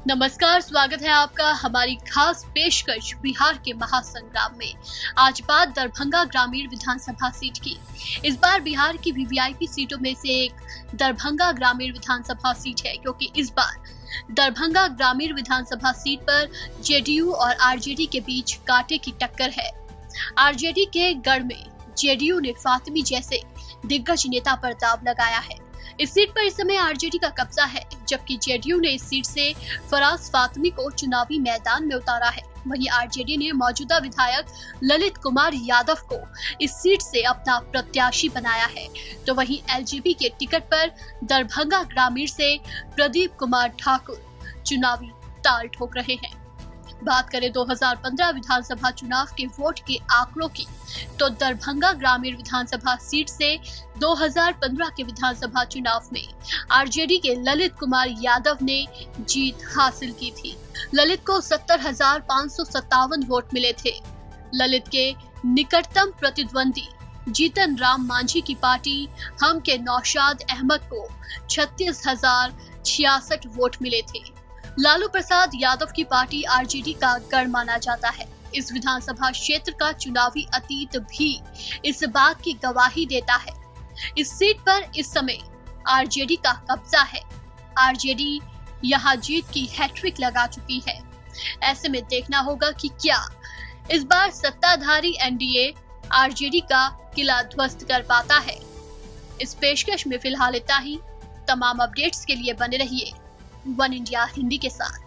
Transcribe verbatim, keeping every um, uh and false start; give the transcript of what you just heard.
नमस्कार, स्वागत है आपका हमारी खास पेशकश बिहार के महासंग्राम में। आज बात दरभंगा ग्रामीण विधानसभा सीट की। इस बार बिहार की वीवीआईपी सीटों में से एक दरभंगा ग्रामीण विधानसभा सीट है, क्योंकि इस बार दरभंगा ग्रामीण विधानसभा सीट पर जेडीयू और आरजेडी के बीच कांटे की टक्कर है। आरजेडी के गढ़ में जेडीयू ने फातिमी जैसे दिग्गज नेता पर दांव लगाया है। इस सीट पर इस समय आरजेडी का कब्जा है, जबकि जेडीयू ने इस सीट से फराज फातिमी को चुनावी मैदान में उतारा है। वहीं आरजेडी ने मौजूदा विधायक ललित कुमार यादव को इस सीट से अपना प्रत्याशी बनाया है, तो वहीं एलजेपी के टिकट पर दरभंगा ग्रामीण से प्रदीप कुमार ठाकुर चुनावी ताल ठोक रहे हैं। बात करें दो हज़ार पंद्रह विधानसभा चुनाव के वोट के आंकड़ों की, तो दरभंगा ग्रामीण विधानसभा सीट से दो हज़ार पंद्रह के विधानसभा चुनाव में आरजेडी के ललित कुमार यादव ने जीत हासिल की थी। ललित को सत्तर हजार पाँच सौ सत्तावन वोट मिले थे। ललित के निकटतम प्रतिद्वंदी जीतन राम मांझी की पार्टी हम के नौशाद अहमद को छत्तीस हजार छियासठ वोट मिले थे। लालू प्रसाद यादव की पार्टी आरजेडी का गढ़ माना जाता है। इस विधानसभा क्षेत्र का चुनावी अतीत भी इस बात की गवाही देता है। इस सीट पर इस समय आरजेडी का कब्जा है। आरजेडी यहां जीत की हैट्रिक लगा चुकी है। ऐसे में देखना होगा कि क्या इस बार सत्ताधारी एनडीए आरजेडी का किला ध्वस्त कर पाता है। इस पेशकश में फिलहाल इतना ही। तमाम अपडेट्स के लिए बने रहिए वन इंडिया हिंदी के साथ।